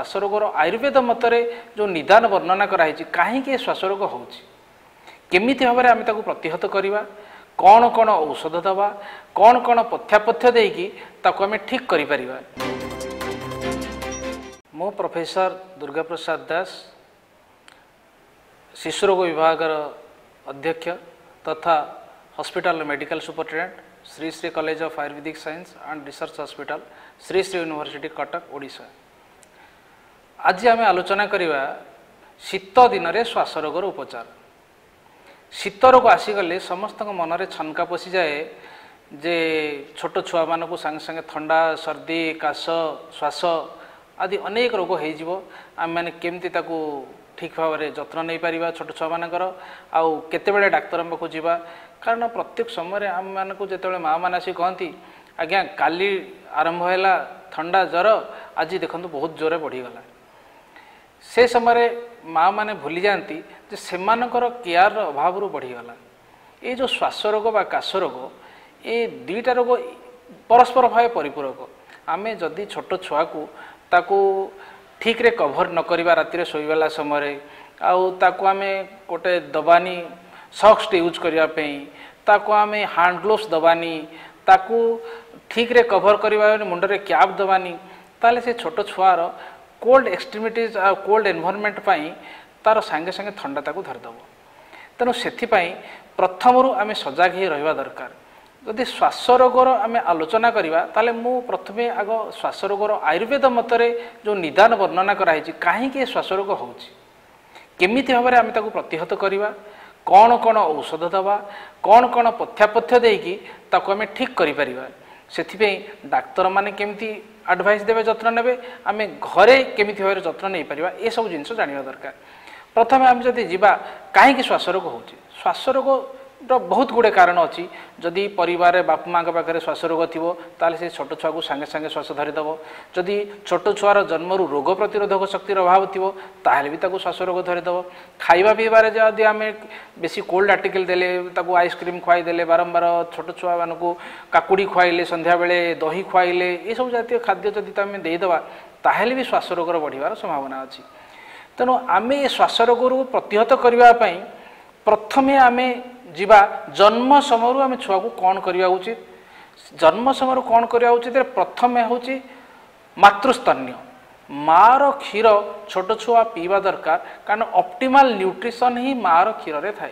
श्वासरोगर आयुर्वेद मतरे जो निदान वर्णना कराई कहीं श्वासरोग होमी भाव में आम प्रतिहत करवा कौन कौन औषध दवा कौन कौन पथ्यापथ्य देकी आम ठीक कर मो प्रोफेसर दुर्गा प्रसाद दास शिशुरोग विभाग अध्यक्ष तथा hospital medical superintendent Shri Shri college of Ayurvedic science and research hospital Shri Shri university Cuttack Odisha. आज आम आलोचना करवा शीत दिन में श्वासरोगर उपचार। शीत रोग आसीगले समस्त मन में छनका पशि जाए जे छोट छुआ मानक सांगे सांगे थंडा सर्दी काश श्वास आदि अनेक रोग हो आम मैंने केमती ठीक भाव में जत्न नहीं पारिबा छोट छुआ मानकर आउ केतेबेले डाक्तर पाखु जीवा कारण प्रत्येक समय आम मानक जो माँ मैंने आसी कहती आज्ञा काली आरंभ है थंडा ज्वर आज देखो बहुत जोरे बढ़ीगला से समय माँ मैंने भूली जाती जे सेमानकर केयर अभाव बढ़ीगला। ये जो श्वास रोग बा काश रोग ये दुईटा रोग परस्पर भाव परिपूरक। आम जदि छोट छुआ को ताकू ठीक रे कभर न करवा राति शोवाला समय आउ आम गोटे दबानी सॉक्स यूज करने ताकू आम हैंड ग्लोव्स दबानी ताकू ठीक रे कभर करवा मुंडरे कैप दबानी ताले से छोट छुआर कोल्ड एक्सट्रीमिटीज आ कोल्ड एनवायरनमेंट पाई तार सांगे सांगे थंडा ताकू धरदेव। तेणु से प्रथम आम सजग ही रहा दरकार। जदि श्वास रोगर आम आलोचना करवा ताले मु प्रथमे आग श्वास रोगर आयुर्वेद मतरे जो निदान वर्णना कराई कहीं श्वास रोग होमी भाव में आम प्रतिहत करवा कौन कौन औषध दवा कौन कौन पथ्यापथ्य देकी आम ठीक कर से डाक्तर माने केमती एडवाइस देवे जत्न नेबे आम घरे केमिति भाव जत्न नहीं पारिबा ये सब जिनस जानिबा दरकार। प्रथमे आम जदि जीवा कहीं श्वास रोग होची श्वास रोग बहुत गुड़े कारण अच्छी जदि परिवार बाप माँ पाखे श्वास रोग थी ताले से छोट छुआ को सांगे सांगे श्वास धरीदेव। जदि छोट छुआर जन्मरू रोग प्रतिरोधक शक्तिर अभाव थी ताहले भी ताको श्वास रोग धरीदेव। खाइबा पीबार जदि आम बेसी कोल्ड आर्टिकल देले ताको आइसक्रीम खुआई देले बारंबार छोट छुआ मानक काकुड़ी खुआइले संध्या बेले दही खुआइले ये सब जातीय खाद्य जदि आम देदेवा ताहले भी श्वास रोगर बढ़िबार संभावना अच्छी। तेणु आम ये श्वास रोग प्रतिहत करने प्रथमे आम जीवा जन्म समय आम छुआ को कौन करवा उचित जन्म समय कौन करवा उचित प्रथम हूँ मातृस्तन्य मार क्षीर छोट छुआ पीवा दरकार कारण ऑप्टिमल न्यूट्रिशन ही मार क्षीर रे थाए।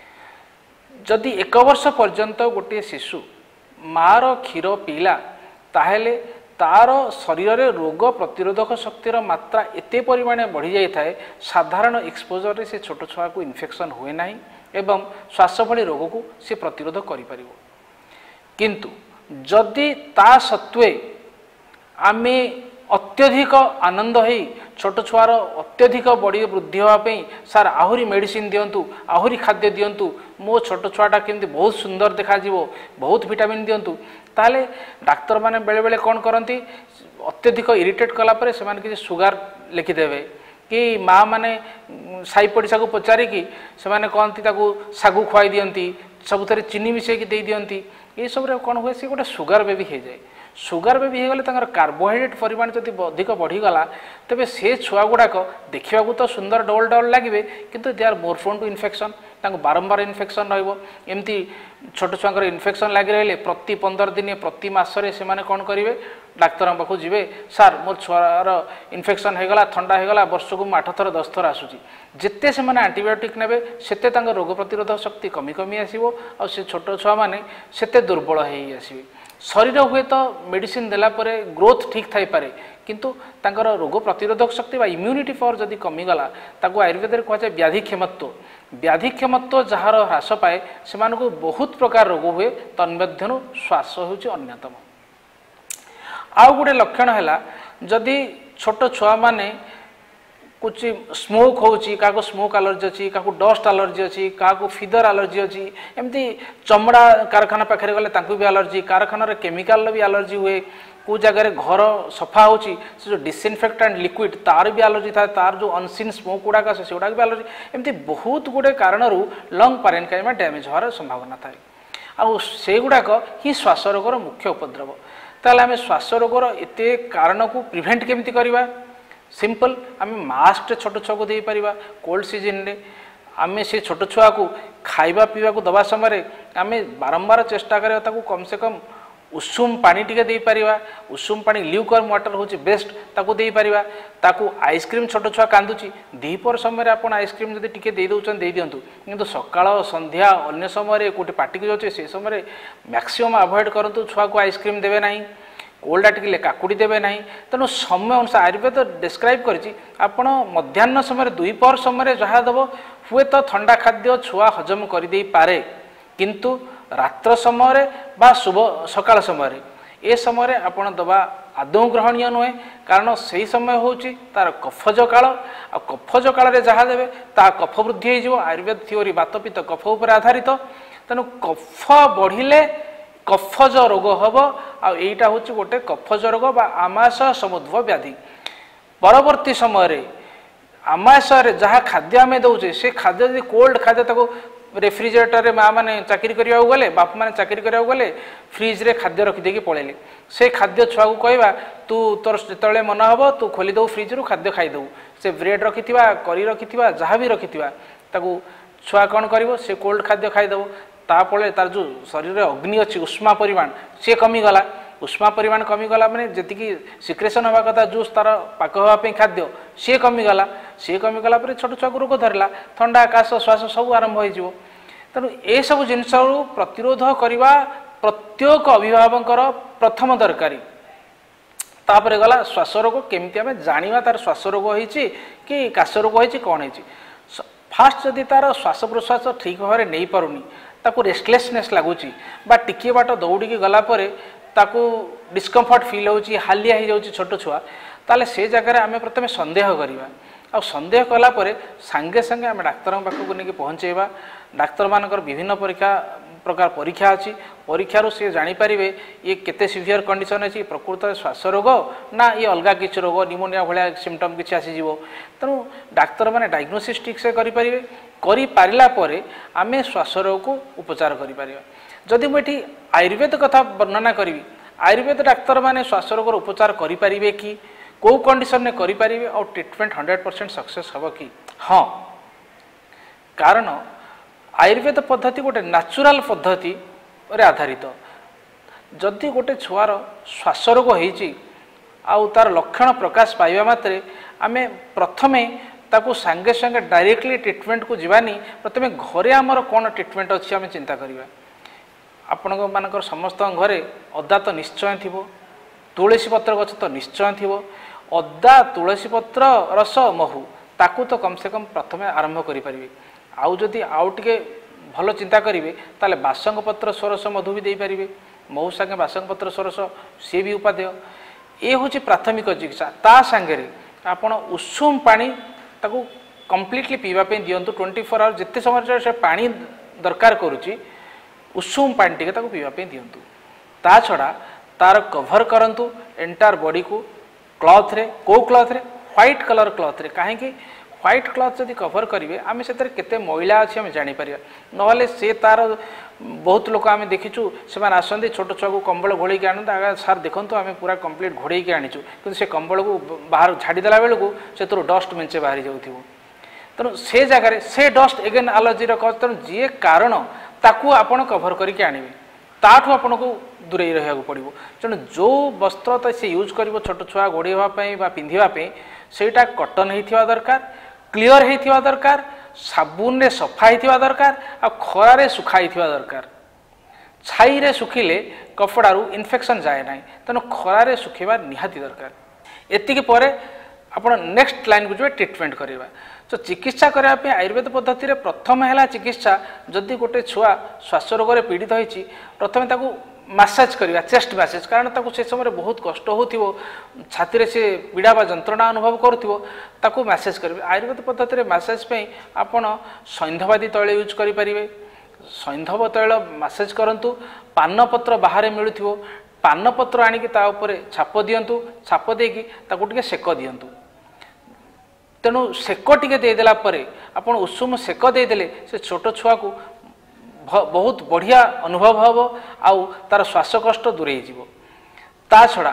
जदि 1 वर्ष पर्यंत गोटे शिशु मार क्षीर पीला ताहेले तार शरीर में रोग प्रतिरोधक शक्तिर मात्रा एते परिमाण बढ़ी जाए थाए साधारण एक्सपोजर से छोट छुआ को इन्फेक्शन हुए ना एवं श्वास भली रोग को सी प्रतिरोध करिपारिबो। किंतु जदि ता सत्वे आमे अत्यधिक आनंद है छोट छुआर अत्यधिक बड़ी वृद्धि होगापी सार आहरी मेडिसिन दिंतु आहरी खाद्य दिंतु मो छोट छुआटा केमती बहुत सुंदर देखा बहुत विटामिन दिंतु ताले डाक्तर माने बेले बेले कौन करती अत्यधिक इरिटेट कलापर से किसी सुगार लिखिदेवे कि माँ मैंने साई पड़िशा को पचारिकी से कहती सागु खुआई दिंती सबुथ चीनी मिसेक दे दिंती ये सब कौन हुए सी गोटे सुगार बेबी हो जाए। सुगार बेबी हो गले कार्बोहाइड्रेट परिमाण जब अधिक बढ़ीगला तेरे से छुआ गुड़ाक देखा तो सुंदर डबल डबल लगे किंतु they are more prone to infection बारंबार इन्फेक्शन रमती छोट छुआ इन्फेक्शन लगी रही प्रति 15 दिन प्रति मसरे से कौन करेंगे डाक्तर पाखु जी सार मोर छुआर इन्फेक्शन होगला थंडा होगला वर्ष को 8 थर 10 थर आसूची जिते से आंटीबायोटिक ने सेते रोग प्रतिरोधक शक्ति कमी कमी आसो आ छोट छुआ मैंने से दुर्बल हो आसवे। शरीर हुए तो मेडिसिन देला परे ग्रोथ ठीक थाई पारे किंतु तांकर रोग प्रतिरोधक शक्ति बा इम्यूनिटी पावर जदि कमीगला ताको आयुर्वेद में कहुए व्याधि क्षमत्व जार ह्रास पाए से बहुत प्रकार रोग हुए तन्मध्यनु श्वास होउछि अन्यतम। आउ गोटे लक्षण है जदि छोट छुआ माने कुछ स्मोक होची क्या स्मोक एलर्जी अच्छी क्या डस्ट एलर्जी अच्छी क्या फिदर एलर्जी अच्छी एमती चमड़ा कारखाना पाखे गले भी एलर्जी कारखाना केमिकल भी एलर्जी हुए को जगह घर सफा होची से जो डिसइनफेक्टेंट लिक्विड तार भी एलर्जी था तार जो अनसीन स्मोक गुड़ाक आसे से भी एलर्जी एमती बहुत गुड़े कारण लंग पारेन्काइमा डैमेज होवार संभावना थाए आ से गुड़ाक ही श्वास रोगर मुख्य उपद्रव। ताहले आम श्वास रोगर एत कारण को प्रिभेंट केमिति करवा सिंपल आम मास्क छोट छुआ को दे पारिबा कोल्ड सीजन रे आम से छोट छुआ को खाइबा पीवा को दबा समय आम बारंबार चेष्टा करिया ताकू कम से कम उषुम पानी टिके दे पारिबा उषुम पानी ल्यूकवार्म वाटर होची बेस्ट ताकू दे पारिबा ताकू आइसक्रीम छोट छुआ कांदुची दीपर समय आपण आइसक्रीम जदी टिके दे दउचन दे दियंतु किंतु सकाळ संध्या अन्य समय कोटी पार्टी जाउचे से समय मैक्सिमम अवॉइड करंतु छुआ को आइसक्रीम देबे नाही कोल्ड टिके काकुड़ी देबे नाही तेणु समय अनुसार आयुर्वेद डिस्क्राइब करछि आपण मध्याह्न समय दुईपर समय जहाँ दब हुए तो ठंडा खाद्य छुआ हजम कर दे पारे किंतु रात्र समय बा शुभ सकाळ समय ए समय आपण दबा आदौ ग्रहणीय नुहे कारण से समय होची तार कफज काल आ कफज काल रे जहाँ देबे ता कफ वृद्धि हो आयुर्वेद थ्योरी बातपित्त कफ उपर आधारित तेणु कफ बढ़िले कफज रोग हम आईटा हूँ गोटे कफज रोग बा आमाशय समुद्भव व्याधि परवर्ती समय आमाशय जहाँ खाद्य आम दौचे से खाद्य यदि कोल्ड खाद्य ताको रेफ्रिजरेटर रे माँ मैंने चाकरी करने गले बाप मैंने चाकरी करने गले फ्रिज रे खाद्य रखिदे पलैले से खाद्य छुआ को कहवा तू तोर जो मन हम तू खोली दो फ्रिज रु खाद्य खाईदे से ब्रेड रखि करी रखि जहाँ भी रखि छुआ कौन कर से कोल्ड खाद्य खाईदेव तापले तार जो शरीर में अग्नि अच्छी उष्मा परिमाण सी कमीगला उष्मा परिमाण कमीगला मैंने जी सिक्रेसन हवा कथा जूस तार पाक हाँपाई खाद्य सी कमीगला छोट छुआ को रोग धरला थंडा काश श्वास सब आरंभ हो तेणु ये सब जिनस प्रतिरोध करने प्रत्येक अभिभावक प्रथम दरकारी तापर गला श्वास रोग केमती आम जाना तार श्वास रोग होती कि काश रोग होती कौन होती फास्ट जदि तार श्वास प्रश्वास ठीक भाव नहीं पारुनी ताकू रेस्टलेसनेस लगुच टिके बाट दौड़ी गला ताकू डिस्कम्फर्ट फिल होची हालिया हो जाउची छोट छुआ ताले से जगह आम प्रथम संदेह करवा आ संदेह कला सांगे सांगे आम डाक्तर पाखक नहीं पहुँचेबा डाक्तर मानकर विभिन्न प्रकार परीक्षा अच्छी परीक्षार सी जापर ये केते सिवियर कंडीशन अच्छी प्रकृत श्वास रोग ना ये अलग किसी रोग निमोनिया भाया सिम्पटम किसी आसीज तेणु डाक्तर मैंने डायग्नोसिस ठीक से करें आम श्वास रोग को उपचार करें जदि मुझे आयुर्वेद कथा वर्णना करी आयुर्वेद डाक्तर मैंने श्वास रोग उपचार करें कि कौ कंडीशन में करें और ट्रिटमेंट 100% सक्सेस हम कि हाँ कारण आयुर्वेद पद्धति गोटे नेचुरल पद्धति आधारित जदि गोटे छुआर श्वास रोग होती तार लक्षण प्रकाश पाइबा मात्रे आमे प्रथमे ताकू सांगे सांगे डायरेक्टली ट्रिटमेंट को जीवानी प्रथमे घरे आमर कौन ट्रिटमेंट अच्छी आम चिंता करवा आपण मानकर समस्त घरे अदा तो निश्चय थी तुलसी पत्र गछ तो निश्चय थी अदा तुलसी पत्र रस महू ताकू तो कम से कम प्रथमे आरंभ करें आउ जदि आउ टे भल चिंता करेंगे ताले बासंग पत्र सरस मधु भी देपारे महू सागे बासंग पत्र सरस सी भी उपादेय ये हूँ प्राथमिक चिकित्सा ता सांगे आपण उषुम पानी ताकू कंप्लीटली पीवाई दिंतु 24 आवर जिते समय से पानी दरकार करुच्ची उषुम पानी टे पीवाई दिंतु ता छड़ा तार कभर करंतु एंटायर बॉडी को क्लॉथ रे को क्लॉथ रे व्हाइट कलर क्लॉथ रे कहीं व्हाइट क्लॉथ जदि कभर करेंगे आम से केते मैला अच्छी आम जापर ना से तार बहुत लोक आम देखीचु से आसती छोट छुआ को कंबल घोड़े आनते आगे सार देखूँ आम पूरा कंप्लीट घोड़े आनीचु कि से कंबल को बाहर छाड़देला बेलू से डस्ट मेंचे बाहरी जाऊ तेणु से जगह से डस्ट एगेन आलर्जीर कज तेणु जी कारण ताकू आपण कभर करके आनिबे ताठू आपन को दूरे रहा पड़ो तेणु जो वस्त्र तो से यूज कर छोट छुआ घोड़े हाँपाई पिंधापी सेटा कटन होता दरकार क्लीयर होता दरकार साबुन रे सफा होता दरकार आ खरारे सुखाई दरकार छाई रे सुखिले कपड़ारू इन्फेक्शन जाए ना तेणु खरारे सुखेबा निहाती दरकार एतिकी परे आपण नेक्स्ट लाइन को जो ट्रिटमेंट करवा तो चिकित्सा करने आयुर्वेद पद्धति रे प्रथम है चिकित्सा जदि गोटे छुआ श्वास रोग में पीड़ित होती प्रथम ताकू मसाज करवा चेस्ट मसाज कारण ताकू से समय बहुत कष्ट हो छाती से पीड़ा बा जंत्रणा अनुभव करूँ मसाज करेंगे आयुर्वेद पद्धति रे मसाज आपण सैंधवादी तैल यूज करें सैंधव तैल मसाज करूँ पानपत्र बाहर मिलू पानपत्र आणिकी छाप दिंतु छाप देकी टे सेक दिंतु तेणु सेक टे देदेला आप उषुम सेक देदेले से छोट छुआ को बहुत बढ़िया अनुभव हम आउ तार श्वास कष्ट दूरे ता छड़ा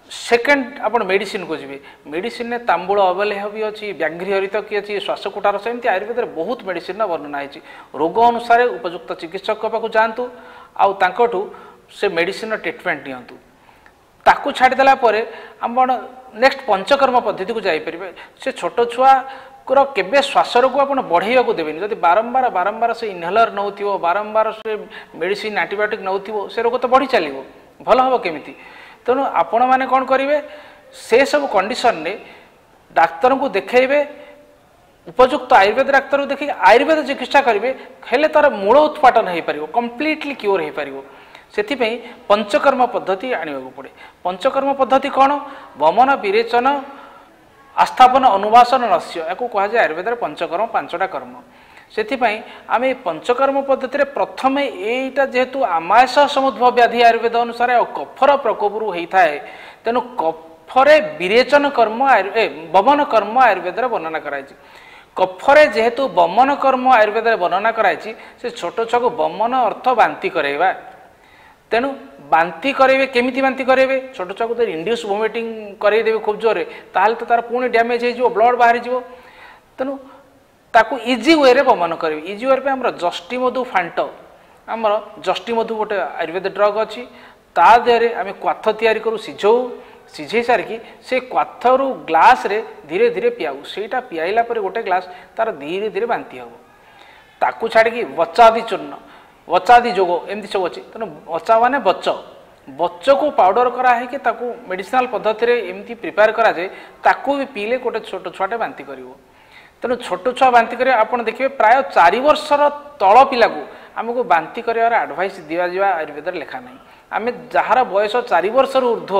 सेकेंड आप मेडिसिन को जी मेडिसिन में तांबूल अवलेह भी अच्छी व्याघ्री हरित कि अच्छी श्वासकोटा रस एमती आयुर्वेद में बहुत मेडिसिन वर्णना है रोग अनुसार उपयुक्त चिकित्सक पाक जातु आउ से मेडिसिन ट्रिटमेंट नियंतु ताकू छाड़देला आम नेक्स्ट पंचकर्म पद्धति को जापर से छोट छुआ केबे श्वास रोग आप बढ़ेगा देवेनि जब बारंबार बारंबार से इनहेलर नौ बारंबार से मेडिसिन एंटीबायोटिक नौ से रोग तो बढ़ी चलो भल हम केमी तेणु आपण मैंने कौन करेंगे से सब कंडीशन रे डाक्तर को देखेबे उपयुक्त आयुर्वेद डाक्तर को देखिए आयुर्वेद चिकित्सा करेंगे हेले तार मूल उत्पादन हो पार कम्प्लीटली क्योर हो पार से पंचकर्म पद्धति आने पड़े पंचकर्म पद्धति कौन वमन विरेचन आस्थापन अनुवासन नस्य या कहुए आयुर्वेद पंचकर्म पांचटा कर्म से आम पंचकर्म पद्धति प्रथम यहीटा जेहेतु आमाशय समुद्भव व्याधि आयुर्वेद अनुसार कफर प्रकोप होता है तेणु कफरे विरेचन कर्म वमन कर्म आयुर्वेद वर्णना कराई कफरे जेहेतु वमन कर्म आयुर्वेद वर्णना कराई से छोट छुआ को वमन अर्थ बांति कराइबा तेणु बांति करेंगे केमिति बांति करेंगे छोट छुआ को इंड्यूस वोमिटिंग करदेवे खूब जोरे ताल तो तार पुणी डैमेज हो ब्लड बाहरी जीव तेणु ताकू इजी वे रे वमन करेंगे इजी वे पे आम जष्टी मधु फांट आमर जष्टी मधु गोटे आयुर्वेद ड्रग अच्छी ता देहरे आम क्वाथ तैयारी करूँ सिझौ सिझे सारिकी से क्वाथ रु ग्लास रे धीरे धीरे पियाऊ सेटा पियाइला पर गोटे ग्लास तार धीरे धीरे बांति हम ताकू छाड़ी वचादी चूर्ण वचादी जोग एमती सब अच्छी तेणु वचा माने बच बच को पाउडर कराई कि मेडिसिनाल पद्धति एमती प्रिपेयर कराए ताकू भी पीले गोटे छोट छुआटे बांति कर तेणु छोट छुआ बांति करें आप देखिए प्राय 4 वर्षर तल पिला को आमको बांति कर एडभाइस दिजा आयुर्वेद लेखा ना आम जार बयस 4 वर्ष ऊर्ध्व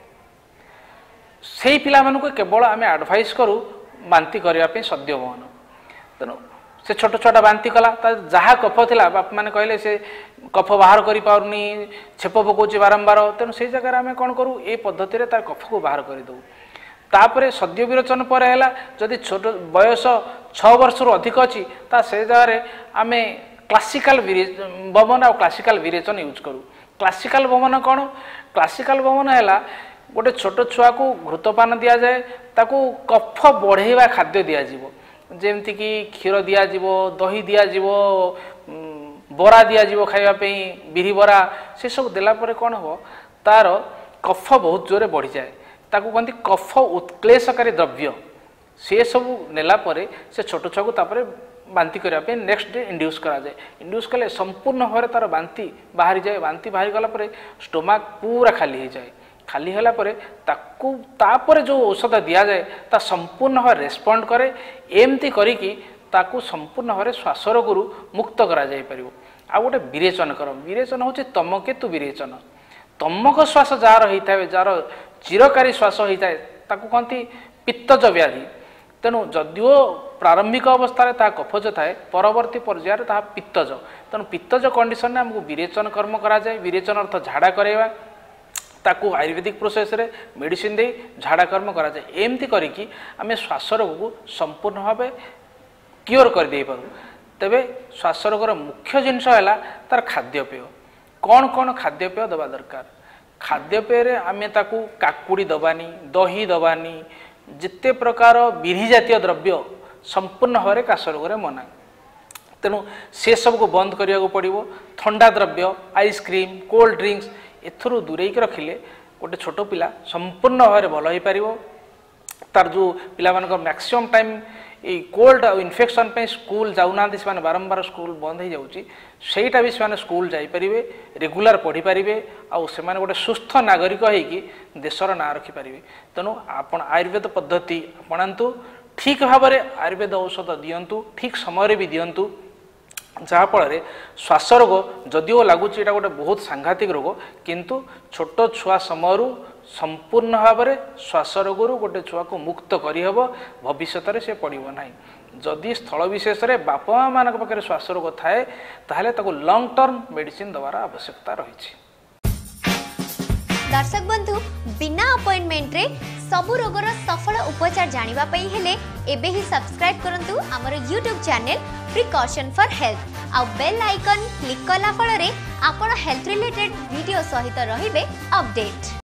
से पिला मानक केवल आम एडभाइस करूँ बांति करने सद्य बहन तेणु से छोट छुआटा बांति कला जहाँ कफ थिला बाप मैंने कहले से कफ बाहर करि पारुनी छेप पकाउछि बारंबार तेणु से जगह आम कौन करूँ ये पद्धति तार कफ को बाहर करदे तापर सद्य विरोचन पर है जदि छोट बयस 6 वर्ष रु अधिक अच्छी से जगह आम क्लासिकल वमन आ क्लासिकल विरेचन यूज करूँ क्लासिकल वमन कौन क्लासिकल वमन है गोटे छोट छुआ को घृतपान दि जाए ताकू कफ बढ़ेवा खाद्य दिज्व जेमती कि क्षीर दिज्व दही दिज्व बरा दिज्व खावाई बिरी बरा से सब देलापर कौन हो तार कफ बहुत जोरे बढ़ी जाए ताकू कहते कफ उत्क्लेशकारी द्रव्य से सब नेला परे से छोट छुआ को तापर बांति करने नेक्स्ट डे इंड्यूस कराए इंड्यूस कले संपूर्ण भाव तार बांति बाहरी जाए बांति बाहरी गलापर स्टोमाक पूरा खाली हो जाए खाली होला परे ताकू तापर जो औषध दि जाए ता संपूर्ण भाव रेस्पॉन्ड करे एमती करिकी ताकू संपूर्ण भाव श्वास रोगरू मुक्त करा जाय परिवो आ गोटे विरेचन कर विरेचन होचे तमकेतु विरेचन तमक श्वास जार होता है जार चिरकारी श्वास होता है ताकू कहती पित्तज व्याधि तेणु जदिओ प्रारंभिक अवस्था ता कफज थाए परवर्ती पर्यायर ता पित्तज तेणु पित्तज कंडीशन में आमको विरेचन कर्म करा जाए विरेचन अर्थ झाड़ा कराइबा ताकू आयुर्वेदिक प्रोसेस रे मेडिसिन दे झाड़ा कर्म करा जाए एमती करिकी आमे श्वास रोग को संपूर्ण भाव क्योर कर दे पारू तेबे श्वास रोगर मुख्य जिनस है तार खाद्यपेय कौन कौन खाद्यपेय दबा दरकार खाद्यपेय आमे ताकू काकुड़ी दबानी दही दबानी जिते प्रकार बिरी जातीय द्रव्य संपूर्ण भाव काश रोग मना तेणु से सब को बंद करने पड़ो ठंडा द्रव्य आइसक्रीम कोल्ड ड्रिंक्स एथुरु दूरे रखिले गोटे छोट पिला संपूर्ण भाव भल हो पार तार जो पिला मैक्सिमम टाइम ये कोल्ड आ इन्फेक्शन पे स्कूल जाऊना से बारंबार स्कूल बंद हो जाऊँगी सेटा भी से स्कूल जापरें रेगुलर पढ़ी पारे आउ गोटे सुस्थ नागरिक होगी देशर ना रखिपारे तेणु आपण आयुर्वेद पद्धति अपनातु ठीक भाव में आयुर्वेद औषध दिंतु ठीक समय भी दिंतु जहाँफल श्वास रोग जदिओ लगुच एटा गोटे बहुत सांघातिक रोग किंतु छोट छुआ समय संपूर्ण भाव में श्वास रोगरू गोटे छुआ को मुक्त करहब भविष्य से पड़ो ना जदि स्थल विशेष में बापा माँ मान पाखे श्वास रोग थाए ताहले ताको लॉन्ग टर्म मेडिसिन दबार आवश्यकता रही। दर्शक बंधु बिना अपॉइंटमेंट रे सबु रोगर सफल उपचार जानिबा पई हेले एबे ही सब्सक्राइब करंतु हमर YouTube channel precaution for health आ बेल आइकन क्लिक कला फल रे आपण हेल्थ रिलेटेड वीडियो सहित रहिबे अपडेट।